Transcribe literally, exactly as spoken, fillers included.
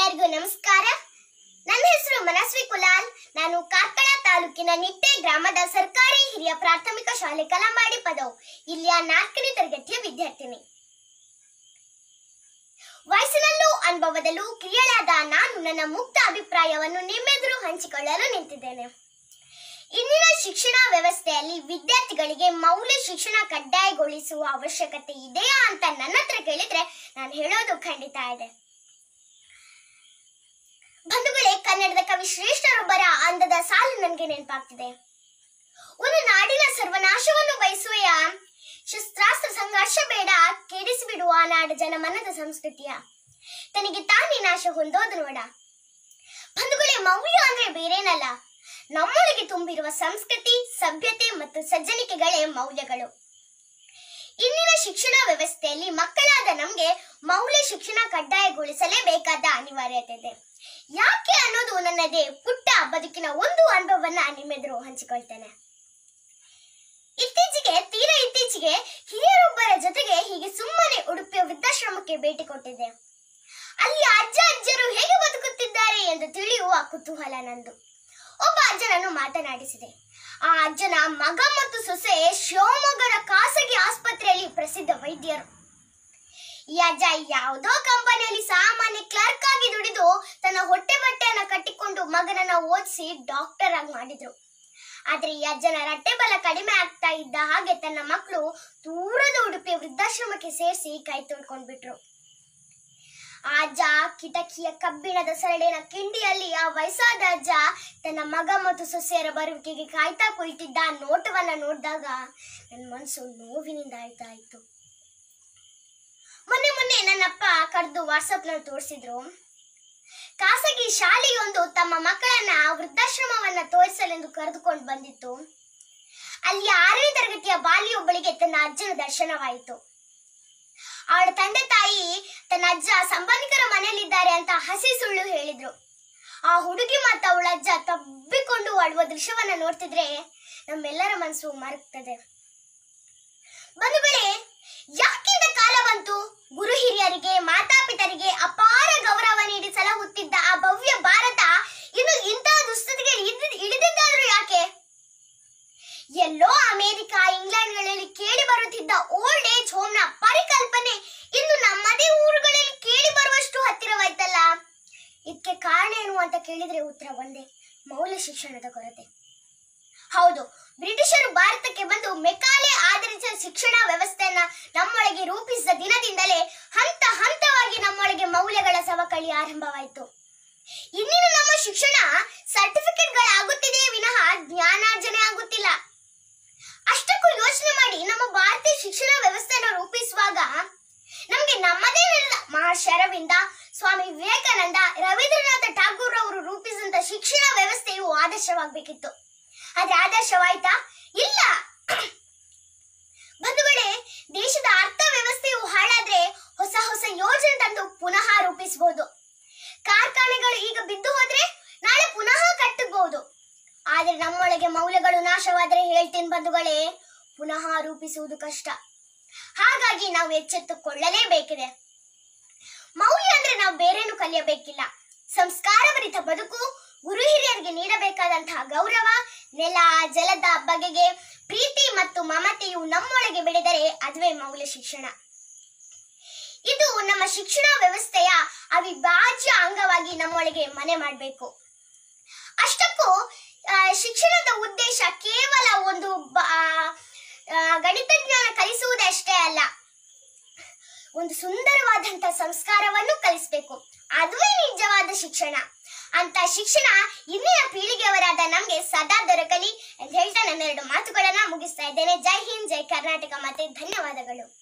ಎಲ್ಲರಿಗೂ ನಮಸ್ಕಾರ. ನನ್ನ ಹೆಸರು ಮನಸ್ವಿ ಕುಲಾಲ್. ನಾನು ಕಾರ್ಕಳ ತಾಲೂಕಿನ ನಿಟ್ಟೆ ಗ್ರಾಮದ ಸರ್ಕಾರಿ ಹಿರಿಯ ಪ್ರಾಥಮಿಕ ಶಾಲೆ ಕಲಂಬಾಡಿ ಪದವು ಇಲ್ಲಿಯ ನಾಲ್ಕನೇ ತರಗತಿಯ ವಿದ್ಯಾರ್ಥಿನಿ. ವಯಸ್ಸಿನಲ್ಲೂ ಅನುಭವದಲ್ಲೂ ಕಿರಿಯಳಾದ ನಾನು ನನ್ನ ಮುಕ್ತ ಅಭಿಪ್ರಾಯವನ್ನು ನಿಮ್ಮೆದುರು ಹಂಚಿಕೊಳ್ಳಲು ನಿಂತಿದ್ದೇನೆ. ಇಂದಿನ ಶಿಕ್ಷಣ ವ್ಯವಸ್ಥೆಯಲ್ಲಿ ವಿದ್ಯಾರ್ಥಿಗಳಿಗೆ ಮೌಲ್ಯ ಶಿಕ್ಷಣ ಕಡ್ಡಾಯಗೊಳಿಸುವ ಅವಶ್ಯಕತೆ ಇದೆಯಾ ಅಂತ ನನ್ನ ಹತ್ರ ಕೇಳಿದ್ರೆ ನಾನು ಹೇಳೋದು ಖಂಡಿತ ಇದೆ. ಬಂಧುಗಳೇ, ಕನ್ನಡದ ಕವಿ ಶ್ರೇಷ್ಠರೊಬ್ಬರ ಅಂದದ ಸಾಲು ನನಗೆ ನೆನಪಾಗ್ತಿದೆ. ಒಂದು ನಾಡಿನ ಸರ್ವನಾಶವನ್ನು ಬಯಸುವೆಯ, ಶಸ್ತ್ರಾಸ್ತ್ರ ಸಂಘರ್ಷ ಬೇಡ, ಕೆಡಿಸಿಬಿಡುವ ನಾಡ ಜನಮನದ ಸಂಸ್ಕೃತಿಯ, ತನಗೆ ತಾನೇ ನಾಶ ಹೊಂದೋದು ನೋಡ. ಬಂಧುಗಳೇ, ಮೌಲ್ಯ ಅಂದ್ರೆ ಬೇರೇನಲ್ಲ, ನಮ್ಮೊಳಗೆ ತುಂಬಿರುವ ಸಂಸ್ಕೃತಿ, ಸಭ್ಯತೆ ಮತ್ತು ಸಜ್ಜನಿಕೆಗಳೇ ಮೌಲ್ಯಗಳು. ಇಂದಿನ ಶಿಕ್ಷಣ ವ್ಯವಸ್ಥೆಯಲ್ಲಿ ಮಕ್ಕಳಾದ ನಮ್ಗೆ ಮೌಲ್ಯ ಶಿಕ್ಷಣ ಕಡ್ಡಾಯಗೊಳಿಸಲೇಬೇಕಾದ ಅನಿವಾರ್ಯತೆ ಇದೆ. ಯಾಕೆ ಅನ್ನೋದು ನನ್ನದೇ ಪುಟ್ಟ ಬದುಕಿನ ಒಂದು ಅನುಭವವನ್ನ ನಿಮ್ಮೆದುರು ಹಂಚಿಕೊಳ್ತೇನೆ. ಇತ್ತೀಚೆಗೆ ತೀರಾ ಇತ್ತೀಚೆಗೆ ಹಿರಿಯರೊಬ್ಬರ ಜೊತೆಗೆ ಹೀಗೆ ಸುಮ್ಮನೆ ಉಡುಪಿಯ ವೃದ್ಧಾಶ್ರಮಕ್ಕೆ ಭೇಟಿ ಕೊಟ್ಟಿದ್ದೆ. ಅಲ್ಲಿ ಅಜ್ಜ ಅಜ್ಜರು ಹೇಗೆ ಬದುಕುತ್ತಿದ್ದಾರೆ ಎಂದು ತಿಳಿಯುವ ಕುತೂಹಲ ನಂದು. ಒಬ್ಬ ಅಜ್ಜನನ್ನು ಮಾತನಾಡಿಸಿದೆ. ಆ ಅಜ್ಜನ ಮಗ ಮತ್ತು ಸೊಸೆ ಶಿವಮೊಗ್ಗದ ಖಾಸಗಿ ಆಸ್ಪತ್ರೆಯಲ್ಲಿ ಪ್ರಸಿದ್ಧ ವೈದ್ಯರು. ಈ ಅಜ್ಜ ಯಾವುದೋ ಕಂಪನಿಯಲ್ಲಿ ಸಾಮಾನ್ಯ ಕ್ಲರ್ಕ್ ಆಗಿ ದುಡಿದು ತನ್ನ ಹೊಟ್ಟೆ ಬಟ್ಟೆಯನ್ನ ಕಟ್ಟಿಕೊಂಡು ಮಗನನ್ನ ಓದಿಸಿ ಡಾಕ್ಟರ್ ಆಗಿ ಮಾಡಿದ್ರು. ಆದ್ರೆ ಈ ಅಜ್ಜನ ರಟ್ಟೆ ಬಲ ಕಡಿಮೆ ಆಗ್ತಾ ಇದ್ದ ಹಾಗೆ ತನ್ನ ಮಕ್ಕಳು ದೂರದ ಉಡುಪಿಯ ವೃದ್ಧಾಶ್ರಮಕ್ಕೆ ಸೇರಿಸಿ ಕೈ ತೊಳ್ಕೊಂಡ್ಬಿಟ್ರು. ಆ ಅಜ್ಜ ಕಿಟಕಿಯ ಕಬ್ಬಿಣದ ಸರಳಿನ ಕಿಂಡಿಯಲ್ಲಿ ಆ ವಯಸ್ಸಾದ ಅಜ್ಜ ತನ್ನ ಮಗ ಮತ್ತು ಸೊಸೆಯರ ಬರುವಿಕೆಗೆ ಕಾಯ್ತಾ ಕುಳಿತಿದ್ದ ನೋಟವನ್ನ ನೋಡಿದಾಗ ನನ್ನ ಮನಸ್ಸು ನೋವಿನಿಂದ ಆಯ್ತಾ ಇತ್ತು. ಮೊನ್ನೆ ಮೊನ್ನೆ ನನ್ನಪ್ಪ ಕರೆದು ವಾಟ್ಸಪ್ ನಲ್ಲಿ ತೋರಿಸಿದ್ರು. ಖಾಸಗಿ ಶಾಲೆಯೊಂದು ತಮ್ಮ ಮಕ್ಕಳನ್ನ ವೃದ್ಧಾಶ್ರಮವನ್ನ ತೋರಿಸಲೆಂದು ಕರೆದುಕೊಂಡು ಬಂದಿತ್ತು. ಅಲ್ಲಿ ಆರನೇ ತರಗತಿಯ ಬಾಲಿಯೊಬ್ಬಳಿಗೆ ತನ್ನ ಅಜ್ಜನ ದರ್ಶನವಾಯಿತು. ಅವಳ ತಂದೆ ತಾಯಿ ತನ್ನ ಅಜ್ಜ ಸಂಬಂಧಿಕರ ಮನೆಯಲ್ಲಿದ್ದಾರೆ ಅಂತ ಹಸಿ ಸುಳ್ಳು ಹೇಳಿದ್ರು. ಆ ಹುಡುಗಿ ಮತ್ತು ಅವಳ ಅಜ್ಜ ತಬ್ಬಿಕೊಂಡು ಅಳುವ ದೃಶ್ಯವನ್ನ ನೋಡ್ತಿದ್ರೆ ನಮ್ಮೆಲ್ಲರ ಮನಸ್ಸು ಮರಗ್ತದೆ. ಬಂಧುಗಳೇ, ಯಾಕಿಂದ ಕಾಲ ಬಂತು ಗುರು ಹಿರಿಯರಿಗೆ, ಮಾತಾಪಿತರಿಗೆ ಅಪಾರ ಗೌರವ ನೀಡಿ ಸಲಹುತ್ತಿದ್ದ ಆ ಭವ್ಯ ಭಾರತ ಇನ್ನು ಇಂತಹ ದುಸ್ಥಿತಿಗೆ ಇಳಿದಿದ್ದಾದ್ರೂ ಯಾಕೆ? ಎಲ್ಲೋ ಅಮೆರಿಕ, ಇಂಗ್ಲೆಂಡ್ಗಳಲ್ಲಿ ಕೇಳಿ ಬರುತ್ತಿದ್ದ ಓಲ್ಡ್ ಏಜ್ ಹೋಮ್ ನ ಪರಿಕಲ್ಪನೆ ಇಂದು ನಮ್ಮದೇ ಊರುಗಳಲ್ಲಿ ಕೇಳಿ ಬರುವಷ್ಟು ಹತ್ತಿರವಾಯ್ತಲ್ಲ. ಇದಕ್ಕೆ ಕಾರಣ ಏನು ಅಂತ ಕೇಳಿದ್ರೆ ಉತ್ತರ ಒಂದೇ, ಮೌಲ್ಯ ಶಿಕ್ಷಣದ ಕೊರತೆ. ಹೌದು, ಬ್ರಿಟಿಷರು ಭಾರತಕ್ಕೆ ಬಂದು ಮೆಕಾಲೆ ಆಧರಿಸಿದ ಶಿಕ್ಷಣ ವ್ಯವಸ್ಥೆಯನ್ನ ನಮ್ಮೊಳಗೆ ರೂಪಿಸಿದ ದಿನದಿಂದಲೇ ಹಂತ ಹಂತವಾಗಿ ನಮ್ಮೊಳಗೆ ಮೌಲ್ಯಗಳ ಸವಕಳಿ ಆರಂಭವಾಯಿತು. ಇಂದಿನ ನಮ್ಮ ಶಿಕ್ಷಣ ಸರ್ಟಿಫಿಕೇಟ್ಗಳಾಗುತ್ತಿದೆಯೇ ವಿನಃ ಜ್ಞಾನಾರ್ಜನೆ ಆಗುತ್ತಿಲ್ಲ. ಅಷ್ಟಕ್ಕೂ ಯೋಚನೆ ಮಾಡಿ, ನಮ್ಮ ಭಾರತೀಯ ಶಿಕ್ಷಣ ವ್ಯವಸ್ಥೆಯನ್ನು ರೂಪಿಸುವಾಗ ನಮ್ಗೆ ನಮ್ಮದೇ ನೆಲದ ಮಹರ್ಷಿ ಅರವಿಂದ, ಸ್ವಾಮಿ ವಿವೇಕಾನಂದ, ರವೀಂದ್ರನಾಥ ಠಾಗೂರ್ ಅವರು ರೂಪಿಸಿದಂತ ಶಿಕ್ಷಣ ವ್ಯವಸ್ಥೆಯು ಆದರ್ಶವಾಗಬೇಕಿತ್ತು. ಆದ್ರೆ ಆದರ್ಶವಾಯ್ತಾ? ಇಲ್ಲ. ಬಂಧುಗಳೇ, ದೇಶದ ಅರ್ಥ ವ್ಯವಸ್ಥೆಯು ಹಾಳಾದ್ರೆ ಹೊಸ ಹೊಸ ಯೋಜನೆ ತಂದು ಪುನಃ ರೂಪಿಸಬಹುದು. ಕಾರ್ಖಾನೆಗಳು ಈಗ ಬಿದ್ದು ಹೋದ್ರೆ ನಾಳೆ ಪುನಃ ಕಟ್ಟಬಹುದು. ಆದ್ರೆ ನಮ್ಮೊಳಗೆ ಮೌಲ್ಯಗಳು ನಾಶವಾದ್ರೆ ಹೇಳ್ತೀನಿ ಬಂಧುಗಳೇ, ಪುನಃ ರೂಪಿಸುವುದು ಕಷ್ಟ. ಹಾಗಾಗಿ ನಾವು ಎಚ್ಚೆತ್ತುಕೊಳ್ಳಲೇಬೇಕಿದೆ. ಮೌಲ್ಯ ಅಂದ್ರೆ ನಾವು ಬೇರೇನು ಕಲಿಯಬೇಕಿಲ್ಲ. ಸಂಸ್ಕಾರಭರಿತ ಬದುಕು, ಗುರು ಹಿರಿಯರಿಗೆ ನೀಡಬೇಕಾದಂತಹ ಗೌರವ, ನೆಲ ಜಲದ ಬಗೆಗೆ ಪ್ರೀತಿ ಮತ್ತು ಮಮತೆಯು ನಮ್ಮೊಳಗೆ ಬೆಳೆದರೆ ಅದುವೇ ಮೌಲ್ಯ ಶಿಕ್ಷಣ. ಇದು ನಮ್ಮ ಶಿಕ್ಷಣ ವ್ಯವಸ್ಥೆಯ ಅವಿಭಾಜ್ಯ ಅಂಗವಾಗಿ ನಮ್ಮೊಳಗೆ ಮನೆ ಮಾಡಬೇಕು. ಅಷ್ಟಕ್ಕೂ ಶಿಕ್ಷಣದ ಉದ್ದೇಶ ಕೇವಲ ಒಂದು ಗಣಿತ ಜ್ಞಾನ ಕಲಿಸುವುದಷ್ಟೇ ಅಲ್ಲ, ಒಂದು ಸುಂದರವಾದಂತ ಸಂಸ್ಕಾರವನ್ನು ಕಲಿಸಬೇಕು. ಅದುವೇ ನಿಜವಾದ ಶಿಕ್ಷಣ. ಅಂತ ಶಿಕ್ಷಣ ಇಂದಿನ ಪೀಳಿಗೆಯವರಾದ ನಮ್ಗೆ ಸದಾ ದೊರಕಲಿ ಅಂತ ಹೇಳ್ತಾ ನನ್ನೆರಡು ಮಾತುಗಳನ್ನ ಮುಗಿಸ್ತಾ ಇದ್ದೇನೆ. ಜೈ ಹಿಂದ್, ಜೈ ಕರ್ನಾಟಕ, ಮತ್ತೆ ಧನ್ಯವಾದಗಳು.